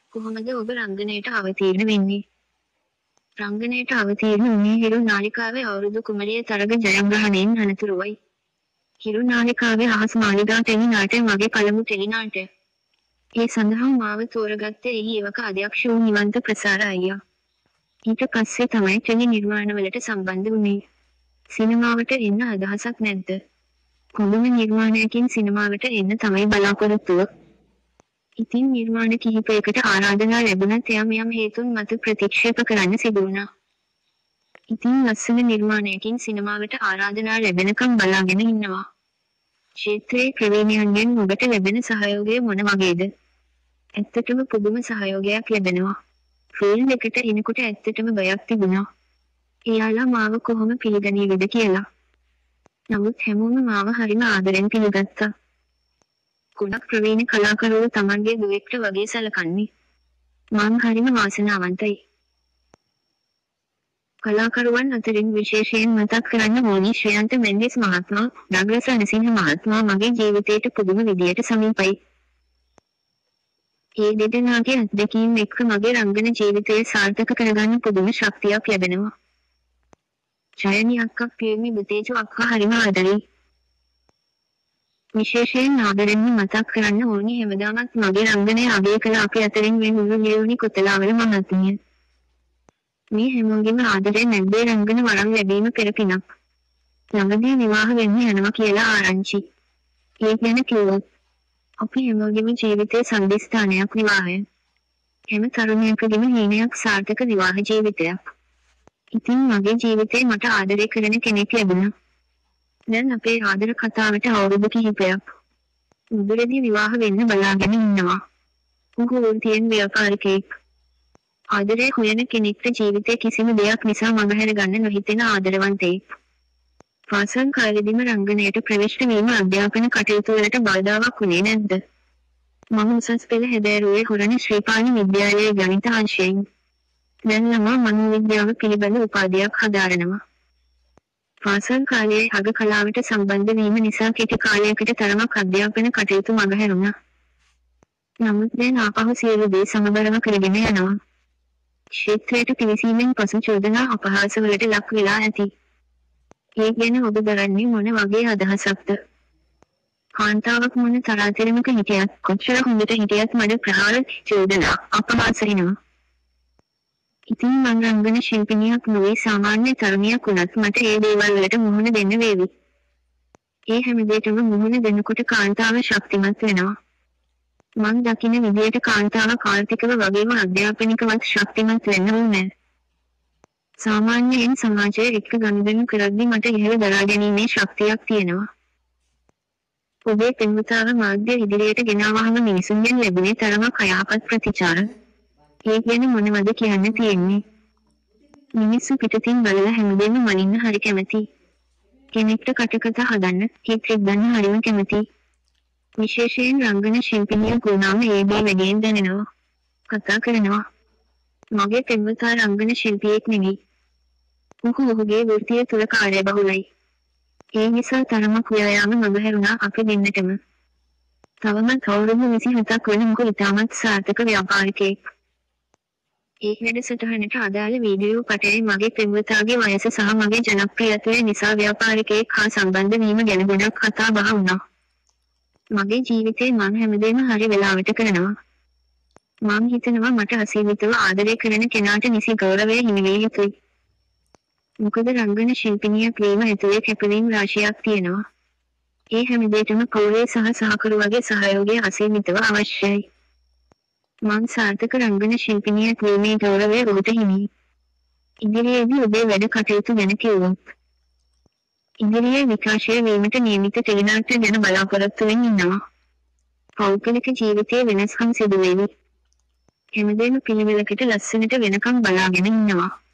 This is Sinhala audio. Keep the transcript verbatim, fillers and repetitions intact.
කොහොමද ඔබ රංගනයට අවතීර්ණ වෙන්නේ? රංගනයට අවතීර්ණ වුණේ හිරු නාලිකාවේ අවුරුදු කුමරිය තරග ජයග්‍රහණයෙන් අනතුරුවයි. හිරු නාලිකාවේ අහස් මාලිගා ටෙලි නාට්‍ය මගේ පළමු ටෙලි නාට්‍ය. ඒ සඳහා මාව තෝරගත්තේ එහි එවක අධ්‍යක්ෂ වූ නිවන්ත ප්‍රසාර අයියා. ඊට පස්සේ තමයි ටෙලි නිර්මාණවලට සම්බන්ධ වුණේ. සිනමාවට එන්න අදහසක් නැද්ද? කොළඹ නිර්මාණයකින් සිනමාවට එන්න තමයි බලාපොරොත්තුව. ඉතින් නිර්මාණ කිහිපයකට ආරාධනා ලැබුණත් යම් යම් හේතුන් මත ප්‍රතික්ෂේප කරන්න සිදු වුණා. ඉතින් ලස්සන නිර්මාණයකින් සිනමාවට ආරාධනා ලැබෙනකම් බලාගෙන ඉන්නවා. ක්ෂේත්‍රයේ ප්‍රවීණයන්ගෙන් ඔබට ලැබෙන සහයෝගය මොන වගේද? ඇත්තටම පුදුම සහයෝගයක් ලැබෙනවා. ෆීල්ඩ් එකට එනකොට ඇත්තටම බයක් තිබුණා. එයාලා මාව කොහොම පිළිගනීවිද කියලා. නමුත් හැමෝම මාව හරිම ආදරෙන් පිළිගත්තා. ගොඩක් ප්‍රවීණ කලාකරුවෝ තමන්ගේ දුවෙක්ට වගේ සැලකන්නේ. මම හරිම වාසනාවන්තයි. කලාකරුවන් අතරින් විශේෂයෙන් මතක් කරන්න ඕනි ශ්‍රේයන්ත මෙන්ඩිස් මහත්මයා, ඩග්ලස් රණසිංහ මහත්මයා මගේ ජීවිතයට පුදුම විදියට සමීපයි. ඒ දෙදෙනාගේ අත්දැකීම් එක්ක මගේ රංගන ජීවිතය සාර්ථක කරගන්න පුදුම ශක්තියක් ලැබෙනවා. ජයනි අක්කා, පියමි බුතේජු අක්කා හරිම ආදරෙයි. විශේෂයෙන් ආදරෙන්ම මතක් කරන්න ඕනි හැමදාමත් මගේ රංගනය අගය කළ අපි අතරින් වෙන මුළු නියුනි කොතලාවල මහත්මිය. මේ හැමෝගෙම ආදරේ නැද්දේ රංගන වරම් ලැබීම පෙර පිනක්. ළඟදී විවාහ වෙන්න යනවා කියලා ආරංචි. ඒ ගැන කිව්වොත් අපි හැමෝගෙම ජීවිතයේ සම්දිස්ථානයක් විවාහය. හැම තරුණයෙකුගේම හීනයක් සාර්ථක විවාහ ජීවිතයක්. ඉතින් මගේ ජීවිතේ මට ආදරය කරන කෙනෙක් ලැබුණා. දැන් අපේ ආදර කතාවට අවුරුදු කිහිපයක්. මුදුරේදී විවාහ වෙන්න බලාගෙන ඉන්නවා. උගු වෘත්තියෙන් ව්‍යාපාරිකයෙක්. ආදරේ හොයන කෙනෙක්ට ජීවිතේ කිසිම දෙයක් නිසා මගහැර ගන්න නොහිතෙන ආදරවන්තයෙක්. පාසල් කාලෙදිම රංගනයට ප්‍රවිෂ්ඨ වීම අධ්‍යාපන කටයුතු වලට බාධාවක් වුණේ නැද්ද? මම උසස් පෙළ හැදෑරුවේ හොරණ ශ්‍රීපාණි විද්‍යාලයේ ගණිත අංශයෙන්. දැන් ළමා මනෝවිද්‍යාව පිළිබඳ උපාධියක් හදාරනවා. පාසල් කාලයේ අග කලාවට සම්බන්ධ වීම නිසා කෙටි කාලයකට තරමක් අධ්‍යාපන කටයුතු මගහැරුණා. නමුත් දැන් ආපහු සියලු දේ සමබරව කරගෙන යනවා. ක්ෂේත්‍රයට පිවිසීමෙන් පසු චෝදනා අපහාස වලට ලක් වෙලා ඇති. ඒ ගැන ඔබ දරන්නේ මොන වගේ අදහසක්ද? කාන්තාවක් මොන තරාතිරමක හිටියත්, කොච්චර හොඳට හිටියත් මඩ ප්‍රහාර, චෝදනා, අපහාස වෙනවා. ඉතින් මං රංගන ශිල්පිනියක් නොවේ සාමාන්‍ය තරුණියක් වුණත් මට ඒ දේවල් වලට මුහුණ දෙන්න වේවි. ඒ හැම දෙයකම මුහුණ දෙනකොට කාන්තාව ශක්තිමත් වෙනවා. මං දකින විදියට කාන්තාවක් ආර්ථිකව වගේම අධ්‍යාපනිකවත් ශක්තිමත් වෙන්න ඕනේ. සාමාන්‍යයෙන් සමාජයේ එක්ක ගනුදෙනු කරද්දී මට ඉහළ දරා ගැනීමේ ශක්තියක් තියෙනවා. ඔබේ පෙම්වතාව මාධ්‍ය ඉදිරියට ගෙනාවහම මිනිසුන්ගෙන් ලැබුණේ තරමක් අයහපත් ප්‍රතිචාර. ඒ ගැන මොනවද කියන්න තියෙන්නේ? මිනිස්සු පිටතින් බලලා හැමදේම මනින්න හරි කැමති. කෙනෙක්ට කටකතා හදන්න, කීක් රිද්දන්න හරිම කැමති. විශේෂයෙන් රංගන ශිල්පිනිය ගුණාම ඒ බව වැඩියෙන් දැනෙනවා. කතා කරනවා. මගේ පෙම්වතා රංගන ශිල්පියෙක් නෙවෙයි. උහු ඔහුගේ වෘත්තිය තුල කාර්යබහුලයි. ඒ නිසා තරමක් ව්‍යායාම මගහැරුණා අපි දෙන්නටම. තවමත් අවුරුදු විසිහතක් වන මොකද ඉතාමත් සාර්ථක ව්‍යාපාරිකයෙක්. ඒ වැඩසටහනට අදාළ වීඩියෝ පටයේ මගේ පෙම්වතාගේ වයස සහ මගේ ජනප්‍රියත්වය නිසා ව්‍යාපාරිකයෙක් හා සම්බන්ධ වීම ගැන ගොඩක් කතා බහ වුණා. මගේ ජීවිතේ මම හැමදේම හරි වෙලාවට කරනවා. මම හිතනවා මට අසීමිතව ආදරය කරන කෙනාට නිසි ගෞරවය හිමි විය යුතුයි. මොකද රංගන ශිල්පිනියක් වීම ඇතුලේ කැපවීම් රාශියක් තියෙනවා. ඒ හැමදේටම පවුලේ සහ සහකරුවගේ සහයෝගය අසීමිතව අවශ්‍යයි. මං සාර්ථක රංගන ශිල්පිනියක් වීමේ ගෞරවය ඔහුට හිමියි. ඉදිරියේදී ඔබේ වැඩ කටයුතු ගැන කිව්වොත්. ඉදිරියේ විකාශය වීමට නියමිත ටෙලිනාට්‍ය ගැන බලාපොරොත්තු වෙමින් ඉන්නවා. පෞද්ගලික ජීවිතයේ වෙනස්කම් සිදු වෙවි. හැමදේම පිළිවෙලකට ලස්සනට වෙනකම් බලාගෙන ඉන්නවා.